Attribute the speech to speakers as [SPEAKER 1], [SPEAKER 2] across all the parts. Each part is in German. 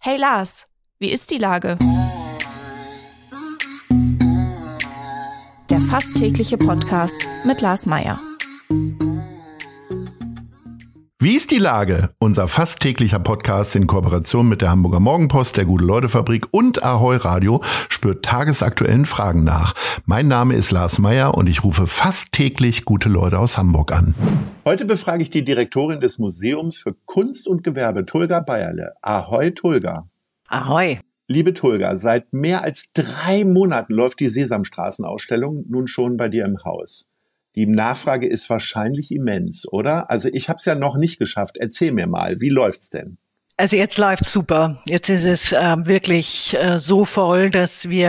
[SPEAKER 1] Hey Lars, wie ist die Lage? Der fast tägliche Podcast mit Lars Meyer.
[SPEAKER 2] Wie ist die Lage? Unser fast täglicher Podcast in Kooperation mit der Hamburger Morgenpost, der Gute-Leute-Fabrik und Ahoi Radio spürt tagesaktuellen Fragen nach. Mein Name ist Lars Meyer und ich rufe fast täglich gute Leute aus Hamburg an. Heute befrage ich die Direktorin des Museums für Kunst und Gewerbe, Tulga Beierle. Ahoi, Tulga.
[SPEAKER 3] Ahoi.
[SPEAKER 2] Liebe Tulga, seit mehr als 3 Monaten läuft die Sesamstraßenausstellung nun schon bei dir im Haus. Die Nachfrage ist wahrscheinlich immens, oder? Also ich habe es ja noch nicht geschafft. Erzähl mir mal, wie läuft's denn?
[SPEAKER 3] Also jetzt läuft's super. Jetzt ist es wirklich so voll, dass wir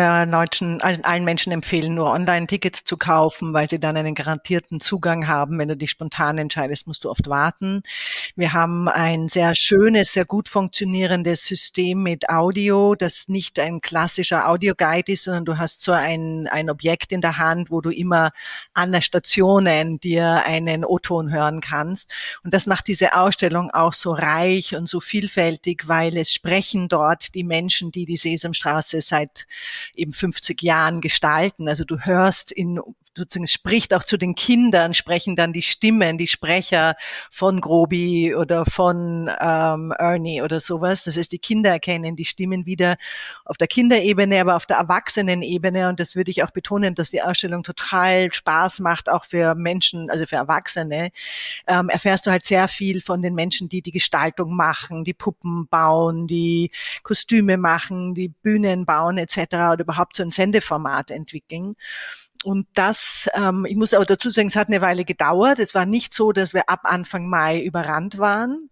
[SPEAKER 3] allen Menschen empfehlen, nur Online-Tickets zu kaufen, weil sie dann einen garantierten Zugang haben. Wenn du dich spontan entscheidest, musst du oft warten. Wir haben ein sehr schönes, sehr gut funktionierendes System mit Audio, das nicht ein klassischer Audioguide ist, sondern du hast so ein Objekt in der Hand, wo du immer an der Stationen dir einen O-Ton hören kannst. Und das macht diese Ausstellung auch so reich und so vielfältig, weil es sprechen dort die Menschen, die die Sesamstraße seit eben 50 Jahren gestalten. Also du hörst sozusagen, es spricht auch zu den Kindern, sprechen dann die Stimmen, die Sprecher von Grobi oder von Ernie oder sowas. Das heißt, die Kinder erkennen die Stimmen wieder auf der Kinderebene, aber auf der Erwachsenenebene. Und das würde ich auch betonen, dass die Ausstellung total Spaß macht, auch für Menschen, also für Erwachsene. Erfährst du halt sehr viel von den Menschen, die die Gestaltung machen, die Puppen bauen, die Kostüme machen, die Bühnen bauen etc. oder überhaupt so ein Sendeformat entwickeln. Und das, ich muss aber dazu sagen, es hat eine Weile gedauert. Es war nicht so, dass wir ab Anfang Mai überrannt waren.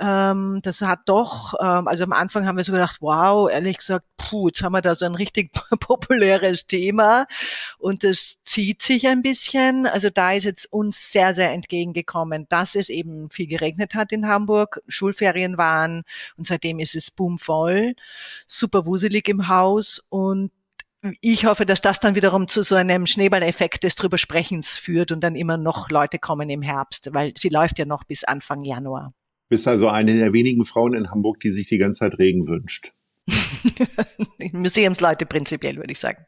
[SPEAKER 3] Das hat doch, also am Anfang haben wir so gedacht, wow, ehrlich gesagt, jetzt haben wir da so ein richtig populäres Thema. Und das zieht sich ein bisschen. Also da ist jetzt uns sehr, sehr entgegengekommen, dass es eben viel geregnet hat in Hamburg, Schulferien waren und seitdem ist es boomvoll, super wuselig im Haus und ich hoffe, dass das dann wiederum zu so einem Schneeballeffekt des Drübersprechens führt und dann immer noch Leute kommen im Herbst, weil sie läuft ja noch bis Anfang Januar.
[SPEAKER 2] Bist also eine der wenigen Frauen in Hamburg, die sich die ganze Zeit Regen wünscht.
[SPEAKER 3] Museumsleute prinzipiell, würde ich sagen.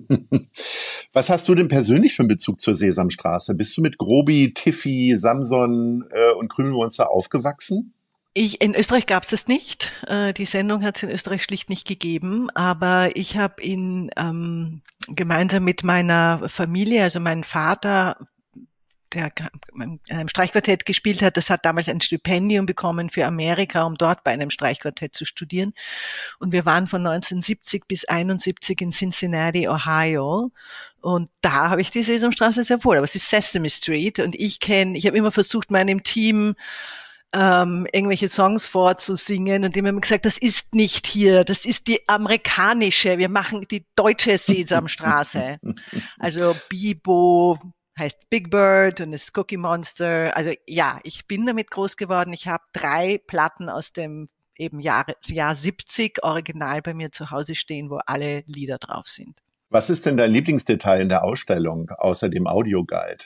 [SPEAKER 2] Was hast du denn persönlich für einen Bezug zur Sesamstraße? Bist du mit Grobi, Tiffy, Samson und Krümelmonster aufgewachsen?
[SPEAKER 3] In Österreich gab es das nicht. Die Sendung hat es in Österreich schlicht nicht gegeben. Aber ich habe ihn gemeinsam mit meiner Familie, also mein Vater, der in einem Streichquartett gespielt hat, das hat damals ein Stipendium bekommen für Amerika, um dort bei einem Streichquartett zu studieren. Und wir waren von 1970 bis 71 in Cincinnati, Ohio. Und da habe ich die Sesamstraße sehr wohl. Aber es ist Sesame Street. Und ich habe immer versucht, meinem Team irgendwelche Songs vorzusingen und die haben immer gesagt, das ist nicht hier, das ist die amerikanische, wir machen die deutsche Sesamstraße. Also Bibo heißt Big Bird und ist Cookie Monster. Also ja, ich bin damit groß geworden. Ich habe 3 Platten aus dem eben Jahr 70 original bei mir zu Hause stehen, wo alle Lieder drauf sind.
[SPEAKER 2] Was ist denn dein Lieblingsdetail in der Ausstellung, außer dem Audioguide?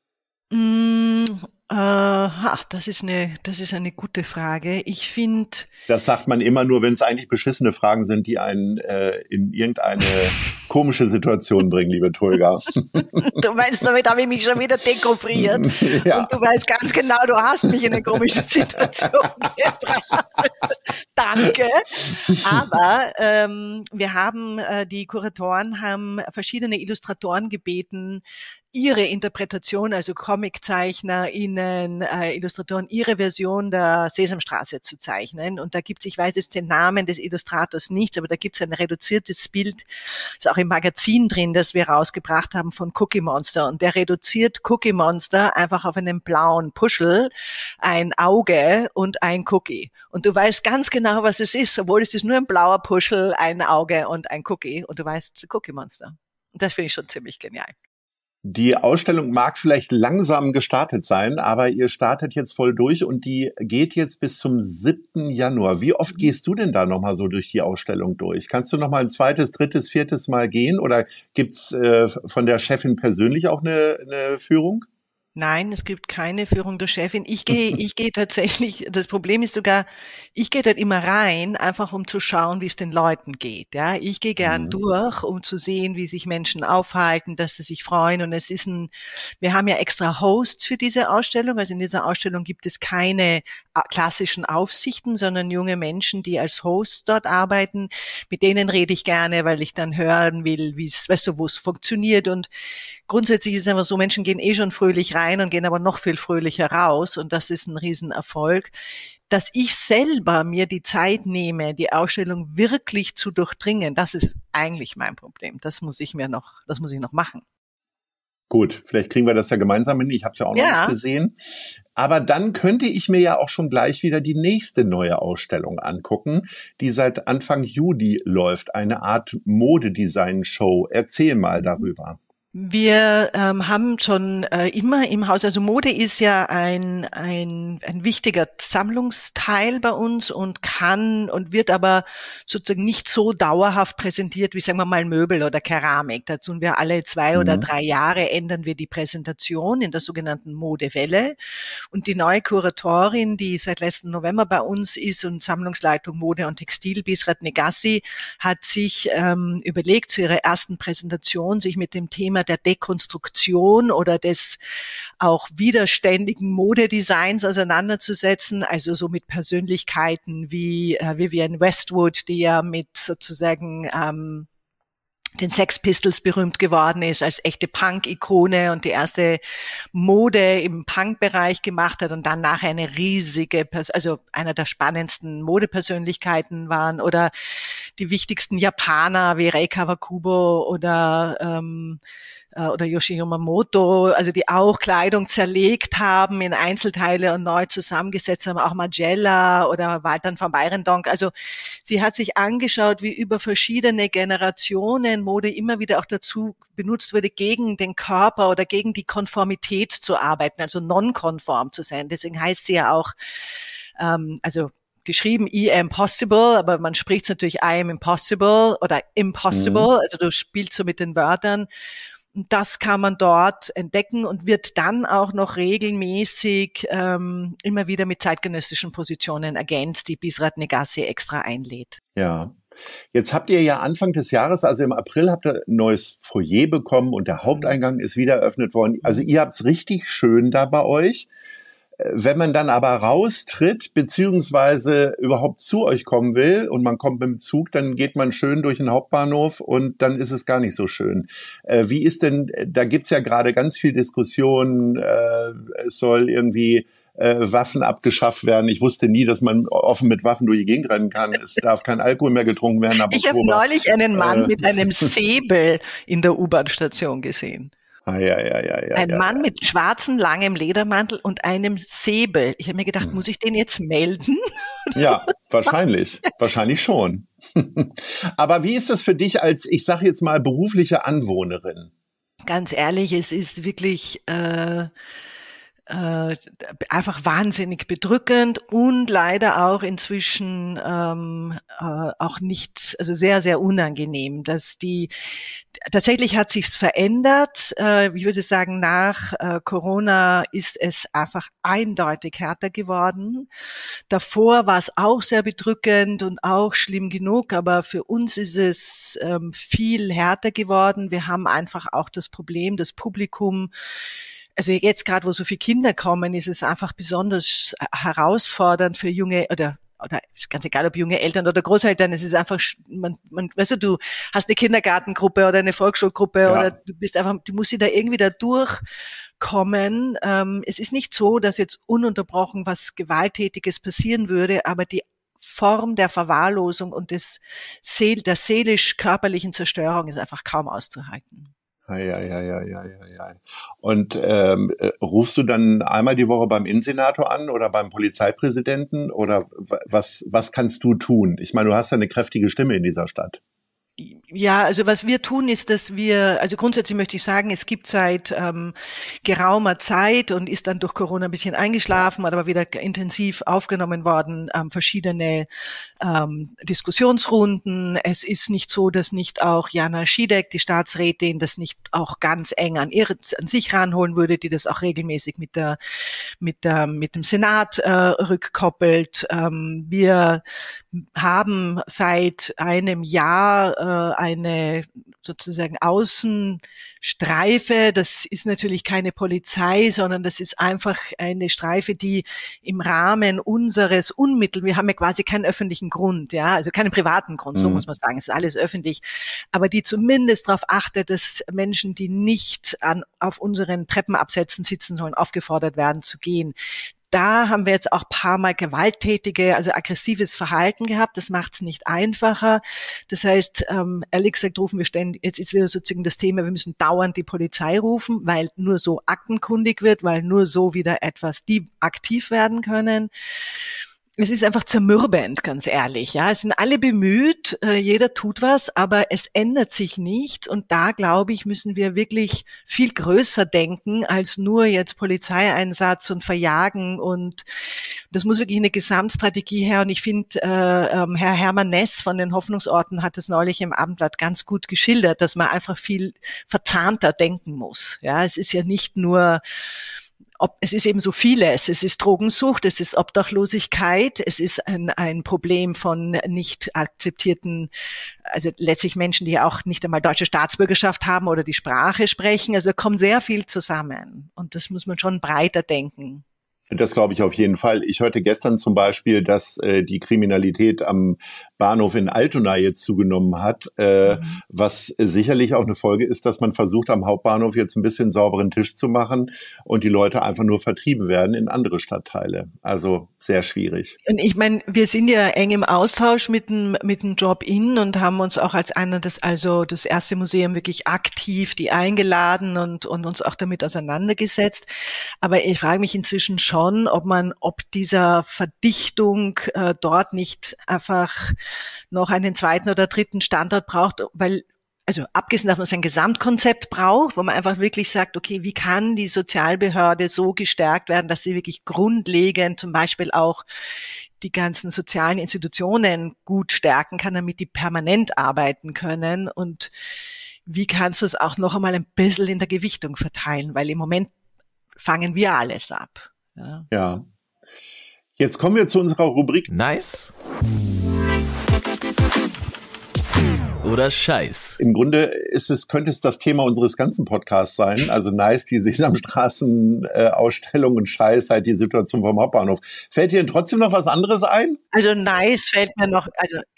[SPEAKER 3] Das ist eine gute Frage. Ich finde,
[SPEAKER 2] das sagt man immer nur, wenn es eigentlich beschissene Fragen sind, die einen in irgendeine komische Situation bringen, liebe Tulga.
[SPEAKER 3] Du meinst, damit habe ich mich schon wieder dekouvriert. Ja. Und du weißt ganz genau, du hast mich in eine komische Situation gebracht. Danke. Aber wir haben, die Kuratoren haben verschiedene Illustratoren gebeten, ihre Interpretation, also ComiczeichnerInnen, Illustratoren, ihre Version der Sesamstraße zu zeichnen. Und da gibt's, ich weiß jetzt den Namen des Illustrators nicht, aber da gibt's ein reduziertes Bild, ist auch im Magazin drin, das wir rausgebracht haben von Cookie Monster. Und der reduziert Cookie Monster einfach auf einen blauen Puschel, ein Auge und ein Cookie. Und du weißt ganz genau, was es ist, obwohl es ist nur ein blauer Puschel, ein Auge und ein Cookie. Und du weißt, Cookie Monster. Und das finde ich schon ziemlich genial.
[SPEAKER 2] Die Ausstellung mag vielleicht langsam gestartet sein, aber ihr startet jetzt voll durch und die geht jetzt bis zum 7. Januar. Wie oft gehst du denn da nochmal so durch die Ausstellung durch? Kannst du nochmal ein 2., 3., 4. Mal gehen oder gibt's von der Chefin persönlich auch eine Führung?
[SPEAKER 3] Nein, es gibt keine Führung der Chefin. Ich gehe tatsächlich, das Problem ist sogar, ich gehe dort immer rein, einfach um zu schauen, wie es den Leuten geht. Ja, ich gehe gern durch, um zu sehen, wie sich Menschen aufhalten, dass sie sich freuen. Und wir haben ja extra Hosts für diese Ausstellung. Also in dieser Ausstellung gibt es keine klassischen Aufsichten, sondern junge Menschen, die als Hosts dort arbeiten. Mit denen rede ich gerne, weil ich dann hören will, wo es funktioniert. Und grundsätzlich ist es einfach so, Menschen gehen schon fröhlich rein und gehen aber noch viel fröhlicher raus. Und das ist ein Riesenerfolg. Dass ich selber mir die Zeit nehme, die Ausstellung wirklich zu durchdringen, das ist eigentlich mein Problem. Das muss ich noch machen.
[SPEAKER 2] Gut, vielleicht kriegen wir das ja gemeinsam hin. Ich habe es ja auch noch nicht gesehen. Aber dann könnte ich mir ja auch schon gleich wieder die nächste neue Ausstellung angucken, die seit Anfang Juli läuft. Eine Art Modedesign-Show. Erzähl mal darüber.
[SPEAKER 3] Wir haben schon immer im Haus, also Mode ist ja ein wichtiger Sammlungsteil bei uns und wird aber sozusagen nicht so dauerhaft präsentiert wie, sagen wir mal, Möbel oder Keramik. Da tun wir alle 2 oder 3 Jahre, ändern wir die Präsentation in der sogenannten Modewelle. Und die neue Kuratorin, die seit letzten November bei uns ist und Sammlungsleitung Mode und Textil, Bisrat Negassi, hat sich überlegt, zu ihrer ersten Präsentation sich mit dem Thema der Dekonstruktion oder des auch widerständigen Modedesigns auseinanderzusetzen, also so mit Persönlichkeiten wie Vivienne Westwood, die ja mit sozusagen den Sex Pistols berühmt geworden ist als echte Punk-Ikone und die erste Mode im Punk-Bereich gemacht hat und dann nachher eine riesige, also einer der spannendsten Modepersönlichkeiten waren, oder die wichtigsten Japaner wie Rei Kawakubo oder Yoshio Yamamoto, also die auch Kleidung zerlegt haben in Einzelteile und neu zusammengesetzt haben, auch Margiela oder Walter van Beirendonck. Also sie hat sich angeschaut, wie über verschiedene Generationen Mode immer wieder auch dazu benutzt wurde, gegen den Körper oder gegen die Konformität zu arbeiten, also non-konform zu sein. Deswegen heißt sie ja auch, geschrieben I am possible, aber man spricht es natürlich I am impossible oder impossible, also du spielst so mit den Wörtern. Das kann man dort entdecken und wird dann auch noch regelmäßig immer wieder mit zeitgenössischen Positionen ergänzt, die Bisrat Negassi extra einlädt.
[SPEAKER 2] Ja. Jetzt habt ihr ja Anfang des Jahres, also im April, habt ihr ein neues Foyer bekommen und der Haupteingang ist wieder eröffnet worden. Also ihr habt's richtig schön da bei euch. Wenn man dann aber raustritt, beziehungsweise überhaupt zu euch kommen will und man kommt mit dem Zug, dann geht man schön durch den Hauptbahnhof und dann ist es gar nicht so schön. Wie ist denn, da gibt's ja gerade ganz viel Diskussion, es soll irgendwie Waffen abgeschafft werden. Ich wusste nie, dass man offen mit Waffen durch die Gegend rennen kann. Es darf kein Alkohol mehr getrunken werden.
[SPEAKER 3] Ich habe neulich einen Mann mit einem Säbel in der U-Bahn-Station gesehen. Ein Mann mit schwarzem, langem Ledermantel und einem Säbel. Ich habe mir gedacht, muss ich den jetzt melden?
[SPEAKER 2] Ja, wahrscheinlich. Wahrscheinlich schon. Aber wie ist das für dich als, ich sage jetzt mal, berufliche Anwohnerin?
[SPEAKER 3] Ganz ehrlich, es ist wirklich einfach wahnsinnig bedrückend und leider auch inzwischen auch nicht, also sehr, sehr unangenehm, tatsächlich hat sich's verändert. Ich würde sagen, nach Corona ist es einfach eindeutig härter geworden. Davor war es auch sehr bedrückend und auch schlimm genug, aber für uns ist es viel härter geworden. Wir haben einfach auch das Problem, das Publikum, also jetzt gerade, wo so viele Kinder kommen, ist es einfach besonders herausfordernd für junge oder ist ganz egal, ob junge Eltern oder Großeltern, es ist einfach, weißt du hast eine Kindergartengruppe oder eine Volksschulgruppe oder du musst da irgendwie da durchkommen. Es ist nicht so, dass jetzt ununterbrochen was Gewalttätiges passieren würde, aber die Form der Verwahrlosung und der seelisch-körperlichen Zerstörung ist einfach kaum auszuhalten.
[SPEAKER 2] Ja. Und rufst du dann einmal die Woche beim Innensenator an oder beim Polizeipräsidenten oder was kannst du tun? Ich meine, du hast ja eine kräftige Stimme in dieser Stadt.
[SPEAKER 3] Ja, also was wir tun ist, dass also grundsätzlich möchte ich sagen, es gibt seit geraumer Zeit und ist dann durch Corona ein bisschen eingeschlafen, aber wieder intensiv aufgenommen worden, verschiedene Diskussionsrunden. Es ist nicht so, dass nicht auch Jana Schiedek, die Staatsrätin, das nicht auch ganz eng an sich ranholen würde, die das auch regelmäßig mit dem Senat rückkoppelt. Wir haben seit einem Jahr eine sozusagen Außenstreife. Das ist natürlich keine Polizei, sondern das ist einfach eine Streife, die im Rahmen unseres wir haben ja quasi keinen öffentlichen Grund, ja, also keinen privaten Grund, so muss man sagen, es ist alles öffentlich, aber die zumindest darauf achtet, dass Menschen, die nicht auf unseren Treppenabsätzen sitzen sollen, aufgefordert werden zu gehen. Da haben wir jetzt auch ein paar Mal also aggressives Verhalten gehabt. Das macht es nicht einfacher. Das heißt, ehrlich gesagt rufen wir ständig, jetzt ist wieder sozusagen das Thema, wir müssen dauernd die Polizei rufen, weil nur so aktenkundig wird, weil nur so wieder die aktiv werden können. Es ist einfach zermürbend, ganz ehrlich. Ja, es sind alle bemüht, jeder tut was, aber es ändert sich nicht. Und da, glaube ich, müssen wir wirklich viel größer denken als nur jetzt Polizeieinsatz und Verjagen. Und das muss wirklich eine Gesamtstrategie her. Und ich finde, Herr Hermann Ness von den Hoffnungsorten hat es neulich im Abendblatt ganz gut geschildert, dass man einfach viel verzahnter denken muss. Ja, es ist ja nicht nur es ist eben so vieles. Es ist Drogensucht, es ist Obdachlosigkeit, es ist ein Problem von nicht akzeptierten, also letztlich Menschen, die auch nicht einmal deutsche Staatsbürgerschaft haben oder die Sprache sprechen. Also da kommt sehr viel zusammen und das muss man schon breiter denken.
[SPEAKER 2] Das glaube ich auf jeden Fall. Ich hörte gestern zum Beispiel, dass die Kriminalität am Bahnhof in Altona jetzt zugenommen hat, was sicherlich auch eine Folge ist, dass man versucht, am Hauptbahnhof jetzt ein bisschen sauberen Tisch zu machen und die Leute einfach nur vertrieben werden in andere Stadtteile. Also sehr schwierig.
[SPEAKER 3] Und ich meine, wir sind ja eng im Austausch mit dem Job-In und haben uns auch als das erste Museum wirklich aktiv die eingeladen und uns auch damit auseinandergesetzt. Aber ich frage mich inzwischen schon, ob dieser Verdichtung dort nicht einfach noch einen zweiten oder dritten Standort braucht, weil, also abgesehen davon, dass man ein Gesamtkonzept braucht, wo man einfach wirklich sagt, okay, wie kann die Sozialbehörde so gestärkt werden, dass sie wirklich grundlegend zum Beispiel auch die ganzen sozialen Institutionen gut stärken kann, damit die permanent arbeiten können, und wie kannst du es auch noch einmal ein bisschen in der Gewichtung verteilen, weil im Moment fangen wir alles ab.
[SPEAKER 2] Ja. Jetzt kommen wir zu unserer Rubrik
[SPEAKER 4] Nice oder Scheiß.
[SPEAKER 2] Im Grunde könnte es das Thema unseres ganzen Podcasts sein. Also nice, die Sesamstraßen-Ausstellung, und Scheiß halt die Situation vom Hauptbahnhof. Fällt dir denn trotzdem noch was anderes ein?
[SPEAKER 3] Also nice fällt mir noch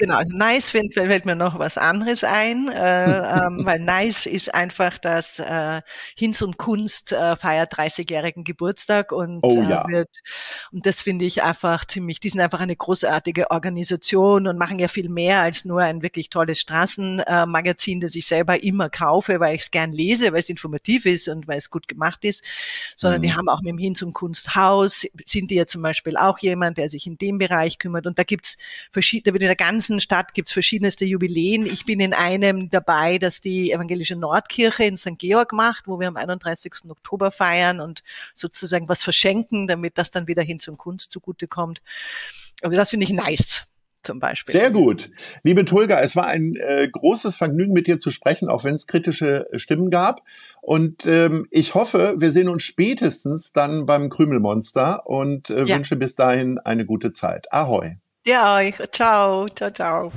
[SPEAKER 3] was anderes ein, weil nice ist einfach, dass Hinz und Kunst feiert 30-jährigen Geburtstag und und das finde ich einfach die sind einfach eine großartige Organisation und machen ja viel mehr als nur ein wirklich tolles Magazin, das ich selber immer kaufe, weil ich es gern lese, weil es informativ ist und weil es gut gemacht ist, sondern die haben auch mit dem Hinz- und Kunsthaus, sind die ja zum Beispiel auch jemand, der sich in dem Bereich kümmert, und da wird in der ganzen Stadt gibt's verschiedenste Jubiläen. Ich bin in einem dabei, das die evangelische Nordkirche in St. Georg macht, wo wir am 31. Oktober feiern und sozusagen was verschenken, damit das dann wieder Hinz und Kunst zugutekommt. Also das finde ich nice. Zum Beispiel.
[SPEAKER 2] Sehr gut. Liebe Tulga, es war ein großes Vergnügen, mit dir zu sprechen, auch wenn es kritische Stimmen gab. Und ich hoffe, wir sehen uns spätestens dann beim Krümelmonster und wünsche bis dahin eine gute Zeit. Ahoi.
[SPEAKER 3] Ja, euch. Ciao. Ciao, ciao.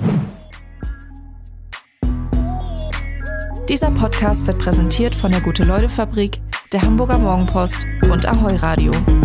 [SPEAKER 1] Dieser Podcast wird präsentiert von der Gute-Leute-Fabrik, der Hamburger Morgenpost und Ahoi Radio.